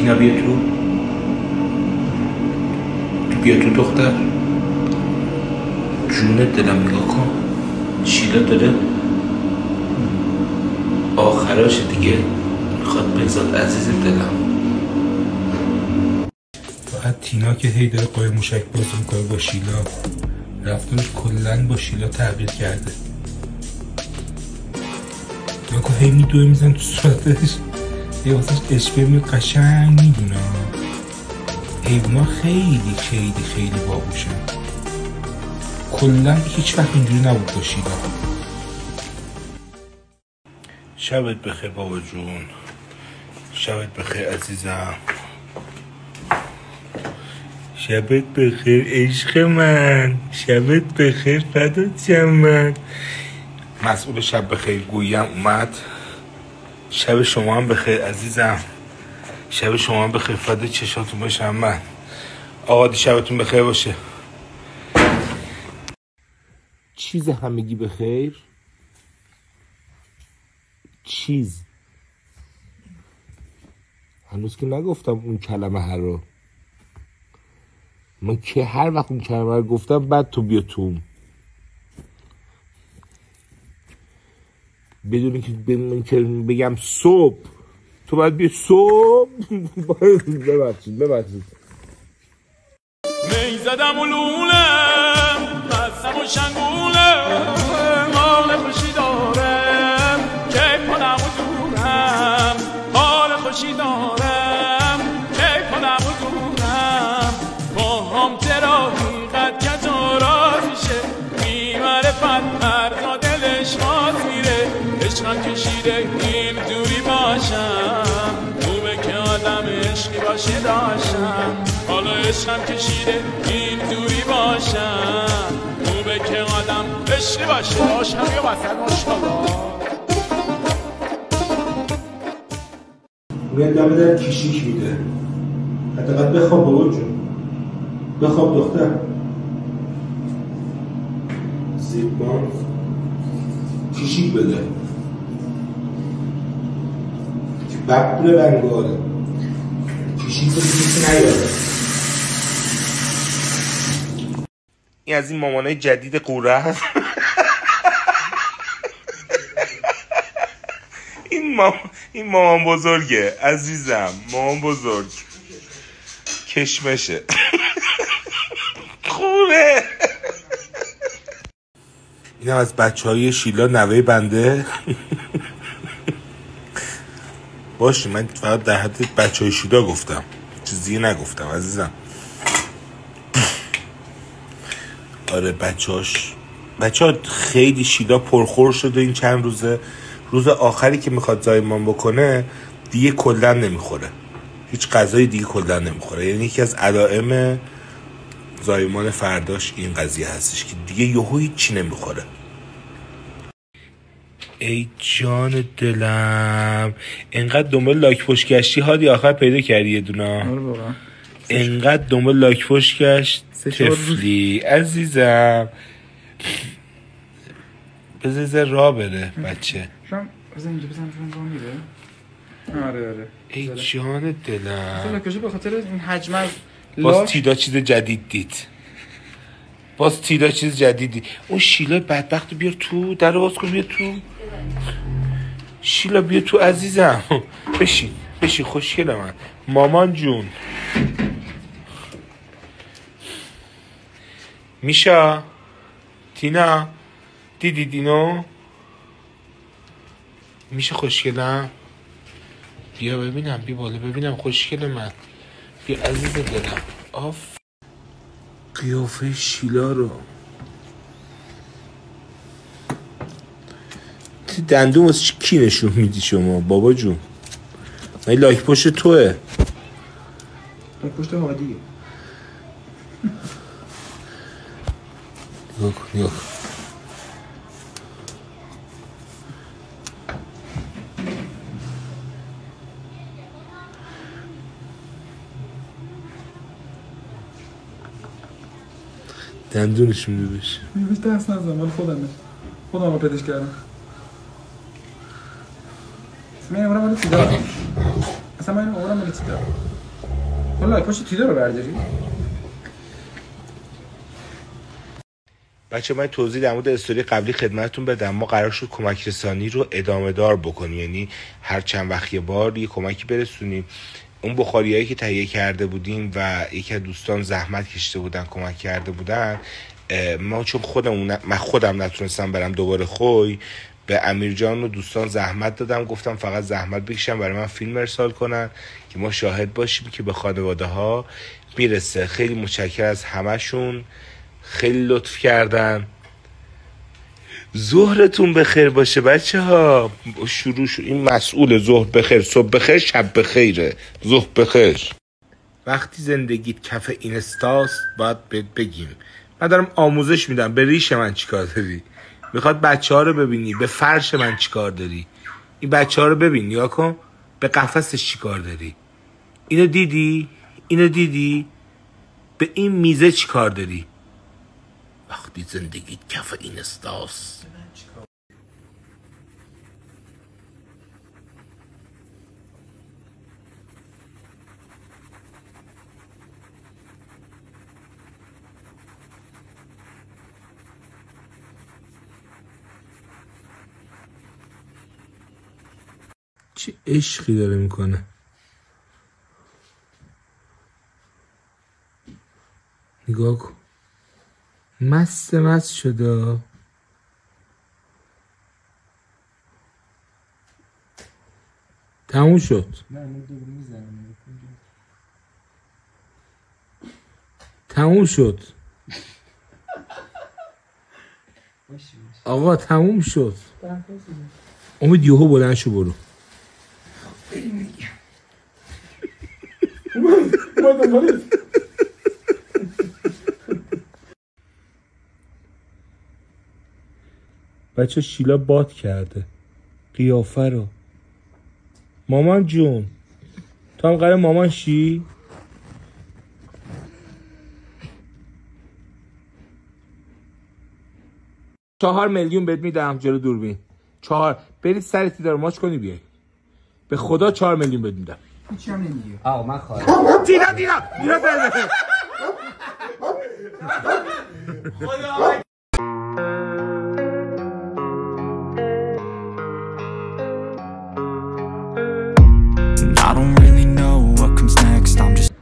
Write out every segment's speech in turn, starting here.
تینا بیا تو. بیا تو دختر. جونت دلم نگاه کن. شیلا داره آخراش دیگه میخواد بزاد عزیز دلم. فقط تینا که هی داره قای موشک بازی میکنه با شیلا، رفتارش کلن با شیلا تغییر کرده. نگاه هی میدوه میزن تو صورتش، هی واسهش اشبه میاد قشنگ میدونه. حیونا خیلی خیلی خیلی باهوشن. کلن هیچ وقت اینجوری نبود با شیلا. شبت بخیر بابا جون. شبت بخیر عزیزم. شبت بخیر عشق من. شبت بخیر فدات شم من. مسئول شب بخیر گوییم اومد. شب شما هم بخیر عزیزم. شب شما هم بخیر فدات چشاتون باشم من. آقا دی شبتون بخیر باشه. چیز همگی بخیر. چیز هنوز که نگفتم اون کلمه هر رو. من که هر وقت اون کلمه رو گفتم بعد تو بیا توم، بدونی که بگم صبح تو باید بیا صبح. ببخشید می زدم و لولم بستم و شنگولم حال خوشی دارم که کنم و دورم. حال خوشی دارم که کنم و دورم. با هم تراحیقت که تو رازیشه میمره فردا دلش باز میره. عشقم کشیده این دوری باشم خوبه که آدم عشقی باشه داشتم. حالا عشقم کشیده این دوری باشم خوبه که آدم عشقی باشه داشتم. یا وسط ماشاءالله میاد دمه در کشیک میده. حداقل بخواب بابا جون. بخواب دختر. زیبان کشیک بده که ببره بنگاره. کشیک بده کسی نیاره. این از این مامانای جدید قوره هست. این مامان بزرگه عزیزم. مامان بزرگ کشمشه. خوبه. این هم از بچه های شیلا نوه بنده. باشه من فقط در حد بچه های شیلا گفتم، چیزی نگفتم عزیزم. آره بچه ها خیلی شیلا پرخور شده این چند روزه. روز آخری که میخواد زایمان بکنه دیگه کلن نمیخوره. هیچ غذای دیگه کلن نمیخوره. یعنی یکی از علائم زایمان فرداش این قضیه هستش که دیگه یهو هیچی نمیخوره. ای جان دلم. اینقدر دنبال لاک پشت گشتی هادی آخر پیدا کردی یه دونه. اینقدر دنبال لاک پشت گشت طفلی عزیزم. بذار راه بره بچه. بذار اینجا بزن راه میره. آره ای جان دلم. لاکشو به خاطر این حجم از باز تیدا چیز جدید دید. اون شیلا بدبخت بیار تو. در رو باز کن بیا تو. شیلا بیا تو عزیزم. بشین خوشگل من. مامان جون. میشا تینا دیدی دینو؟ میشه خوشگلم؟ بیا ببینم. بیا بالا ببینم خوشگل من. بیا عزیز دلم. آف قیافه شیلا رو. دندون واسه کی نشون میدی شما بابا جون؟ من لایک پشت توه. لایک پشت هادیه. نگاه. دندونش میده بشه. میبیش دست نزدم مال خودم رو پیداش کردم. من این عمرم مال تیدا. اصلا من این عمرم مال تیدا. حالا پاشو تیدا رو برداری. بچه من توضیح در مورد استوری قبلی خدمتتون بدم. ما قرار شد کمک رسانی رو ادامه دار بکنیم، یعنی هر چند وقت یه بار یه کمکی برسونیم. اون بخاریایی که تهیه کرده بودیم و یکی از دوستان زحمت کشیده بودن کمک کرده بودن، ما چون من خودم نتونستم برم دوباره خوی، به امیر جان و دوستان زحمت دادم، گفتم فقط زحمت بکشم برای من فیلم ارسال کنن که ما شاهد باشیم که به خانواده ها میرسه. خیلی متشکرم از همشون، خیلی لطف کردن. ظهرتون بخیر باشه بچه ها. شروع شد این مسئول ظهر بخیر، صبح بخیر، شب بخیره. ظهر بخیر. وقتی زندگیت کف اینستاست باید بگیم. من دارم آموزش میدم. به ریش من چیکار داری؟ میخواد بچه ها رو ببینی. به فرش من چیکار داری؟ این بچه ها رو ببین، نیا کن. به قفسش چیکار داری؟ اینو دیدی؟ اینو دیدی؟ به این میزه چیکار داری؟ وقتی زندگیت کف اینستاست. چه عشقی داره میکنه. نگاه کن، مست شده. تموم شد. تموم شد آقا، تموم شد. امید یهو بلند شو برو. بچه شیلا باد کرده قیافه رو. مامان جون تو هم قراره مامان شی؟ $4 میلیون بهت میدم جلو دوربین. 4 برید سر تیدا رو ماچ کنی بیای. به خدا 4 میلیون بهت میدم. هیچی هم نمیگی. آقا من خواهد تیدا I don't really know what comes next. I'm just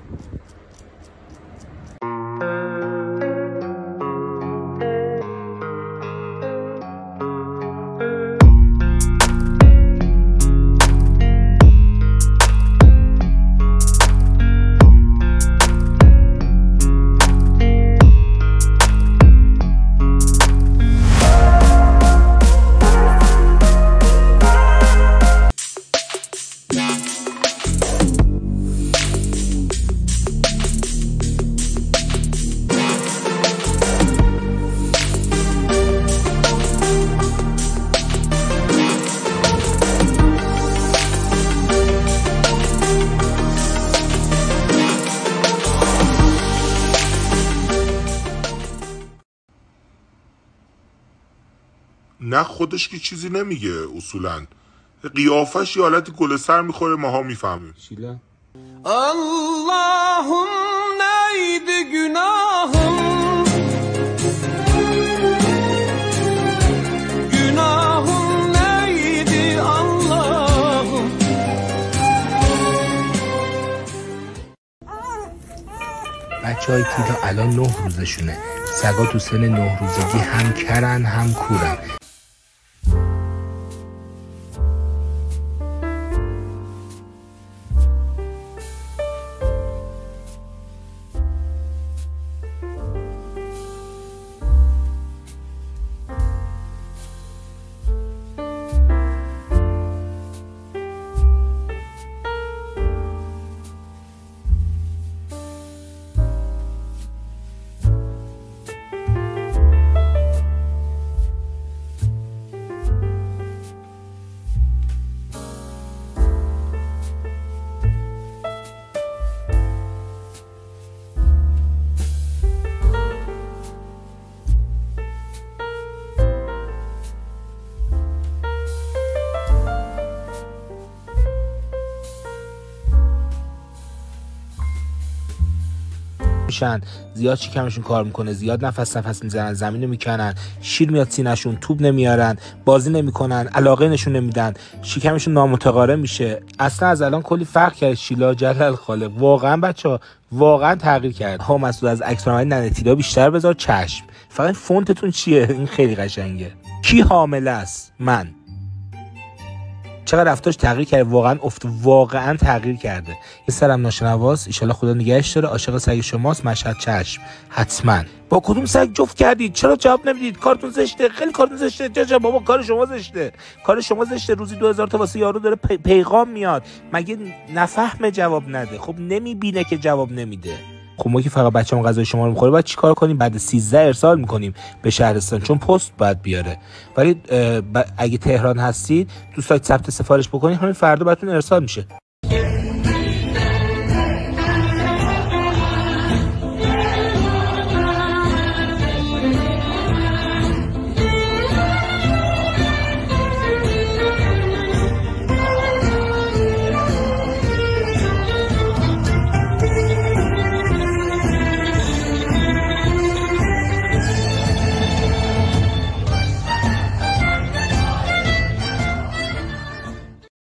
نه خودش که چیزی نمیگه اصولا، قیافش یه حالتی گل سر میخوره، ماها میفهمیم. شیلا Allah'ım neydi günahım? Günahım neydi Allah'ım? بچه های تیدا الان 9 روزشونه. سگا تو سن 9 روزگی هم کرن هم کورن. میشن، زیاد شکمشون کار میکنه، زیاد نفس میزنن، زمین رو میکنن، شیر میاد سینه‌شون، توپ نمیارن، بازی نمیکنن، علاقه نشون نمیدن، شکمشون نامتقارن میشه. اصلا از الان کلی فرق کرد. شیلا جلال خالق واقعا بچه‌ها واقعا تغییر کرد. ها مسعود از عکس‌العمل ننه تیدا بیشتر بذار چشم. فقط فونتتون چیه؟ این خیلی قشنگه. کی حامله است؟ من. چقدر رفتارش تغییر کرده، واقعا تغییر کرده. یه سرم ناشنواست، ان شاءالله خدا نگهش داره. عاشق سگ شماست. مشهد چشم. حتما. با کدوم سگ جفت کردید؟ چرا جواب نمیدید؟ کارتون زشته، خیلی کارتون زشته. چه بابا کار شما زشته. کار شما زشته. روزی 2000 تا واسه یارو داره پیغام میاد. مگه نفهمه جواب نده؟ خب نمیبینه که جواب نمیده. خب ما که فقط بچه‌مون غذای شما رو می‌خوره، باید چیکار کنیم؟ بعد 13 ارسال می‌کنیم به شهرستان، چون پست باید بیاره. ولی اگه تهران هستید تو سایت ثبت سفارش بکنید، همین فردا براتون ارسال میشه.